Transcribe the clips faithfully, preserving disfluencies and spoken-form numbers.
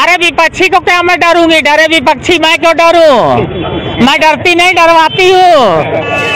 अरे विपक्षी को क्या मैं डरूंगी? डरे विपक्षी, मैं क्यों डरूं? मैं डरती नहीं, डरवाती हूँ।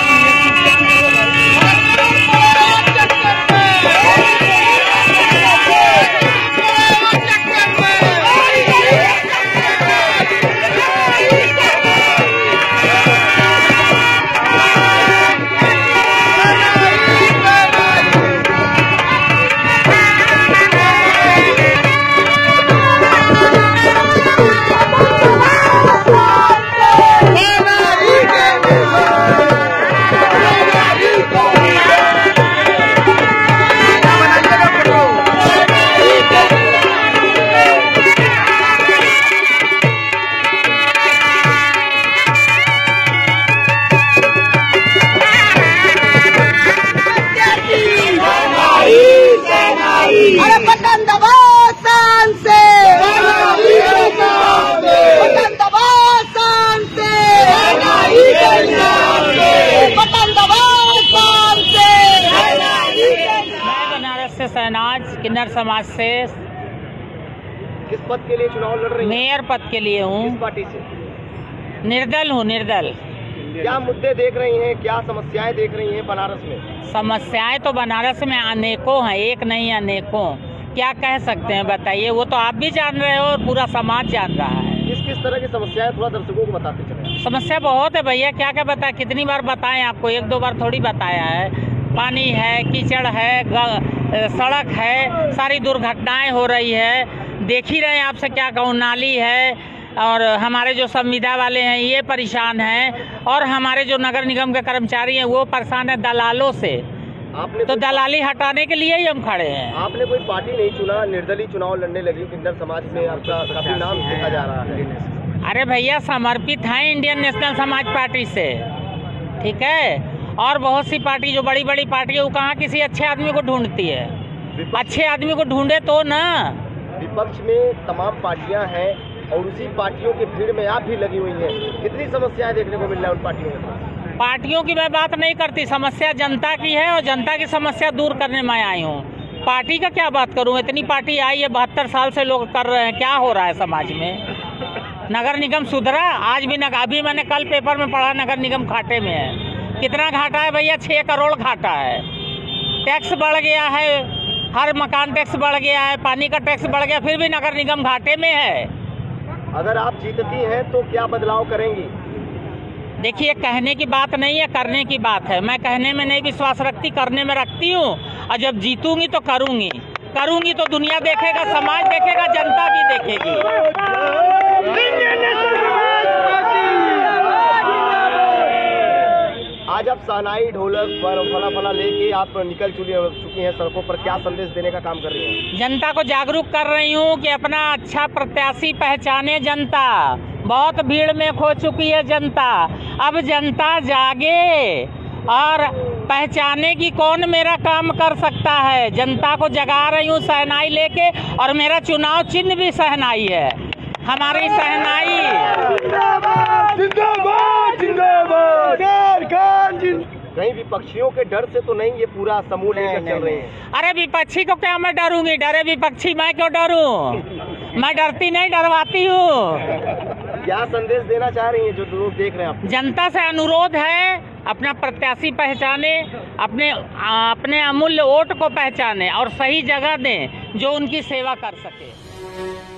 अरे बटन दबाओ शान से, बटन दबाओ शान से, बटन दबाओ शान से। मैं बनारस से शहनाज किन्नर समाज से किस पद के लिए चुनाव लड़ रही हैं? मेयर पद के लिए हूँ। किस पार्टी से? निर्दल हूँ, निर्दल। क्या मुद्दे देख रही हैं, क्या समस्याएं देख रही हैं बनारस में? समस्याएं तो बनारस में अनेकों हैं, एक नहीं अनेकों। क्या कह सकते हैं बताइए? वो तो आप भी जान रहे हो और पूरा समाज जान रहा है। किस किस तरह की समस्याएं थोड़ा दर्शकों को बताते चले। समस्या बहुत है भैया, क्या क्या बताए, कितनी बार बताएं आपको? एक दो बार थोड़ी बताया है। पानी है, कीचड़ है, सड़क है, सारी दुर्घटनाएं हो रही है। देख ही रहे हैं आपसे क्या कहूँ, नाली है। और हमारे जो संविदा वाले हैं ये परेशान हैं, और हमारे जो नगर निगम के कर्मचारी हैं वो परेशान है दलालों से। आपने तो दलाली हटाने के लिए ही हम खड़े हैं। आपने कोई पार्टी नहीं चुना, निर्दलीय चुनाव लड़ने लगी। किन्नर समाज में आपका काफी नाम देखा जा रहा है। अरे भैया, समर्पित हैं इंडियन नेशनल समाज पार्टी से, ठीक है। और बहुत सी पार्टी जो बड़ी बड़ी पार्टी है वो कहाँ किसी अच्छे आदमी को ढूंढती है? अच्छे आदमी को ढूंढे तो ना। विपक्ष में तमाम पार्टियां हैं और उसी पार्टियों की भीड़ में आप भी लगी हुई हैं। कितनी समस्याएं देखने को मिल रहा है उन पार्टियों में? पार्टियों की मैं बात नहीं करती, समस्या जनता की है और जनता की समस्या दूर करने में आई हूँ। पार्टी का क्या बात करूँ? इतनी पार्टी आई है, बहत्तर साल से लोग कर रहे हैं। क्या हो रहा है समाज में? नगर निगम सुधरा? आज भी नगर, अभी मैंने कल पेपर में पढ़ा नगर निगम घाटे में है। कितना घाटा है भैया? छः करोड़ घाटा है। टैक्स बढ़ गया है, हर मकान टैक्स बढ़ गया है, पानी का टैक्स बढ़ गया, फिर भी नगर निगम घाटे में है। अगर आप जीतती हैं तो क्या बदलाव करेंगी? देखिए, कहने की बात नहीं है, करने की बात है। मैं कहने में नहीं विश्वास रखती, करने में रखती हूँ। और जब जीतूंगी तो करूंगी करूंगी तो दुनिया देखेगा, समाज देखेगा, जनता भी देखेगी। आज आप शहनाई, ढोलक पर फला फला लेके आप निकल चुकी हैं सड़कों पर, क्या संदेश देने का काम कर रही हैं? जनता को जागरूक कर रही हूँ कि अपना अच्छा प्रत्याशी पहचाने जनता। बहुत भीड़ में खो चुकी है जनता, अब जनता जागे और पहचाने की कौन मेरा काम कर सकता है। जनता को जगा रही हूँ शहनाई लेके, और मेरा चुनाव चिन्ह भी शहनाई है। हमारी शहनाई जिंदाबाद जिंदाबाद। कहीं विपक्षियों के डर से तो नहीं ये पूरा समूह लेकर चल रहे हैं? अरे विपक्षी को क्या मैं डरूंगी? डरे विपक्षी, मैं क्यों डरूं? मैं डरती नहीं, डरवाती हूँ। क्या संदेश देना चाह रही हैं जो लोग देख रहे हैं आप? जनता से अनुरोध है, अपना प्रत्याशी पहचाने, अपने अपने अमूल्य वोट को पहचाने और सही जगह दें जो उनकी सेवा कर सके।